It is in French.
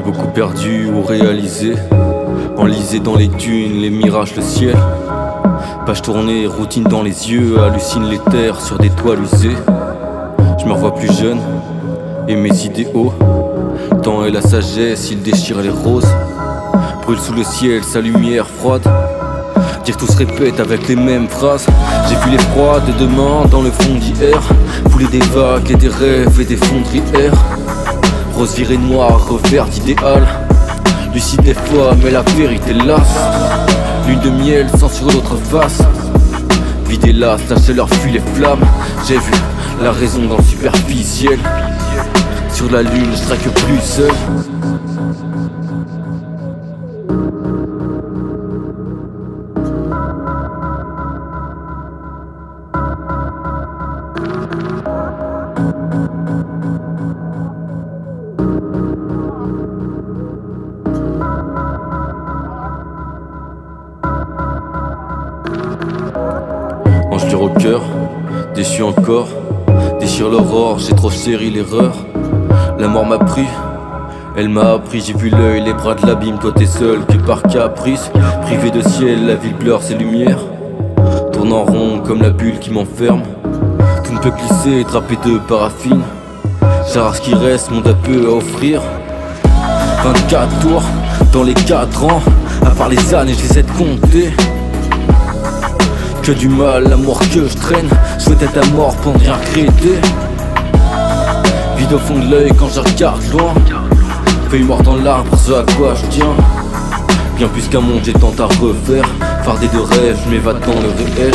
beaucoup perdu ou réalisé, enlisé dans les dunes, les mirages, le ciel. Page tournée, routine dans les yeux, hallucine les terres sur des toiles usées. Je me revois plus jeune, et mes idéaux, temps et la sagesse, ils déchirent les roses. Brûle sous le ciel, sa lumière froide. Dire tout se répète avec les mêmes phrases. J'ai vu l'effroi de demain dans le fond d'hier, couler des vagues et des rêves et des fondrières. Rose virée noire, revers d'idéal, lucide des fois mais la vérité lasse. Lune de miel sans sur l'autre face, vide hélas, la chaleur fuit les flammes. J'ai vu la raison dans le superficiel, sur la lune je traque plus seul. Engelure au cœur, déçu encore, déchire l'aurore, j'ai trop chéri l'erreur. La mort m'a pris, elle m'a appris, j'ai vu l'œil, les bras de l'abîme, toi t'es seul que par caprice. Privé de ciel, la ville pleure ses lumières, tourne en rond comme la bulle qui m'enferme. Tout ne peut glisser, drapé de paraffine, j'ai rare ce qui reste, monde à peu à offrir. 24 tours dans les 4 ans, à part les années je les ai comptés. Que du mal, l'amour que je traîne, je souhaite être à mort pour ne rien regretter. Vide au fond de l'œil quand je regarde loin, feuille morte dans l'arbre, ce à quoi je tiens. Bien plus qu'un monde j'ai tant à refaire, fardé de rêves, je m'évade dans le réel.